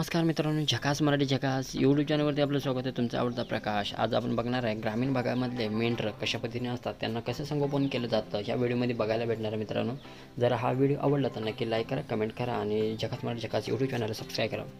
नमस्कार मित्रांनो, झकास मराठी झकास यूट्यूब चॅनलवरती आपलं स्वागत आहे. तुमचा आवडता प्रकाश. आज आपण बघणार आहे ग्रामीण भागामधले मेंढरं कशा पद्धतीने असतात, त्यांना कसं संगोपन केलं जातं ह्या व्हिडिओमध्ये बघायला भेटणार आहे. मित्रांनो, जर हा व्हिडिओ आवडला तर नक्की लाईक करा, कमेंट करा आणि झकास मराठी झकास यूट्यूब चॅनलला सबस्क्राईब करा.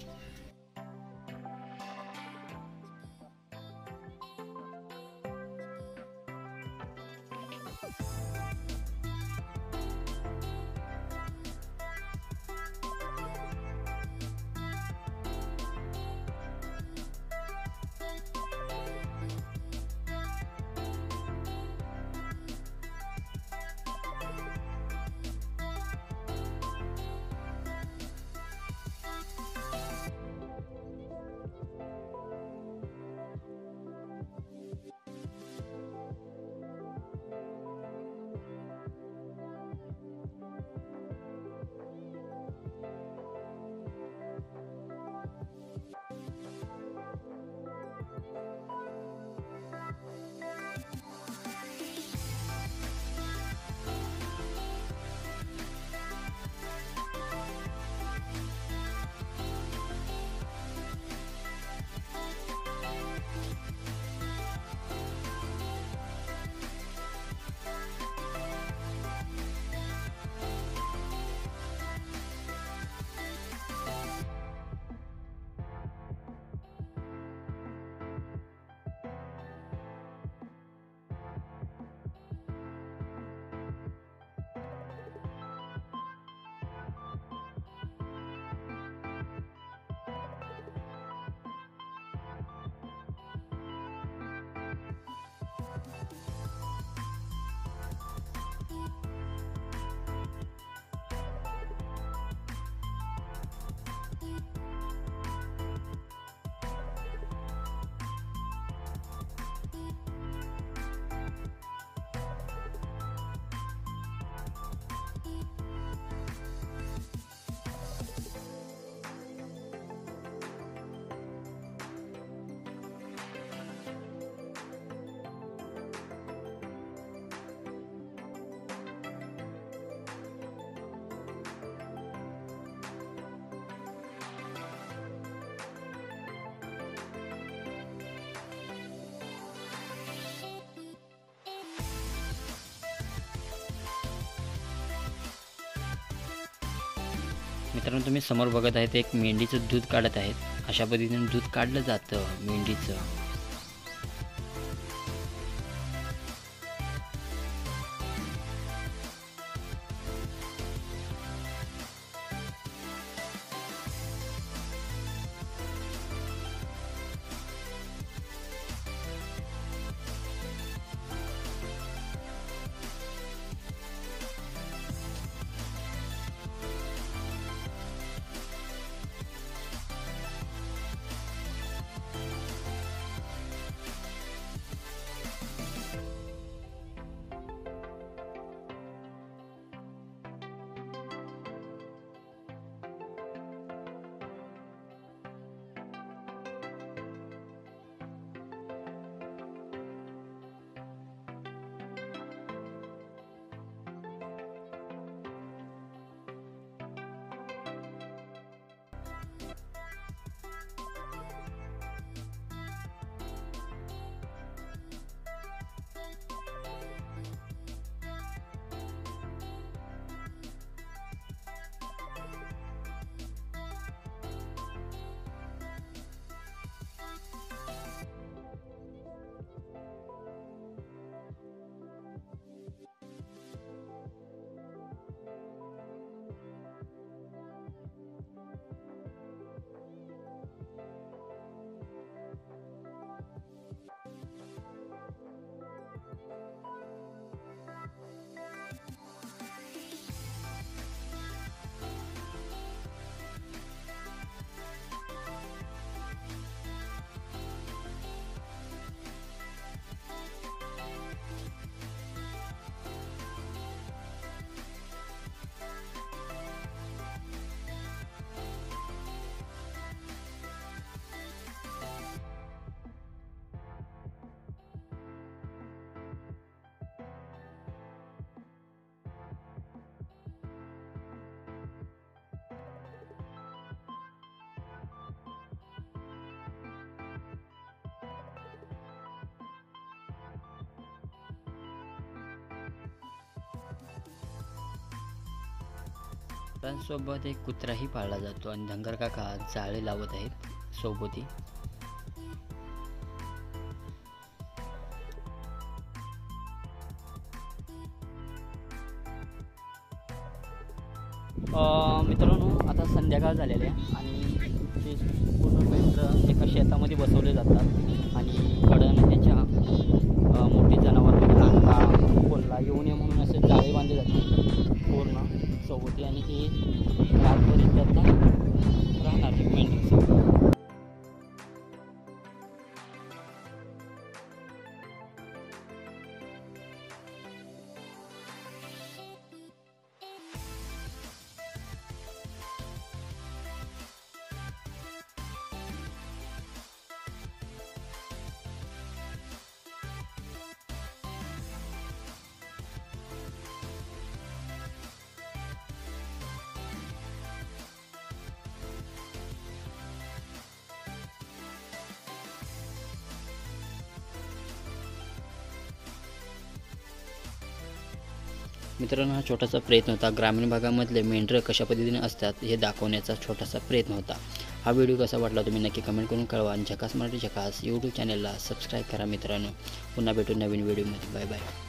मित्रांनो, तुम्ही समोर बघत आहेत एक मेंढीचं दूध काढत आहेत. अशा पद्धतीने दूध काढलं जातं मेंढीचं. त्यांसोबत एक कुत्राही पाळला जातो आणि धनगर काका जाळे लावत आहेत सोबती. मित्रांनो, आता संध्याकाळ झालेली आहे आणि ते पूर्ण मेंढरं एका शेतामध्ये बसवले जातात आणि कडन त्याच्या मोठी जनावर लांडा कोल्हा येऊ नये म्हणून असे जाळे बांधले जातात पूर्ण सोबती आणि ते रातभर आता राहणार मेंढर. मित्रांनो, हा छोटासा प्रयत्न होता. ग्रामीण भागामधले मेंढरं कशा पद्धतीने असतात हे दाखवण्याचा छोटासा प्रयत्न होता. हा व्हिडिओ कसा वाटला तुम्ही नक्की कमेंट करून कळवा आणि झकास मराठी झकास यूट्यूब चॅनलला सबस्क्राईब करा मित्रांनो. पुन्हा भेटू नवीन व्हिडिओमध्ये. Bye bye.